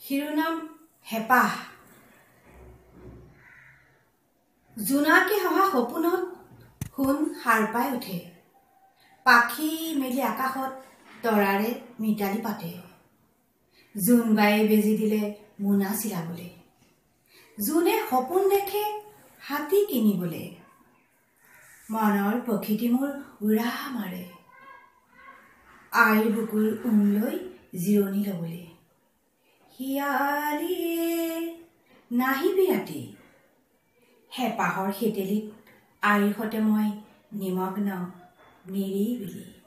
শিৰোনাম হেপাহ। জোনাকে হহা সপোনত সোণ সাৰ পাই উঠে, পাখি মেলি আকাশত তৰাৰে মিতালি পাতে। জোনবায়ে বেজি দিলে মোনা চিলাবলে, জোনে সপোন দেখে হাতী কিনিবলে। মনৰ প্ৰকৃতি মোৰ উৰা মাৰে, আইৰ বুকুৰ লৈ জিৰণি লবলে। হিয়ালিয়ে নাহিবি ৰাতি, হেপাহৰ হেতেলিত আইৰ সতে মই নিমগ্ন নিৰিবিলি।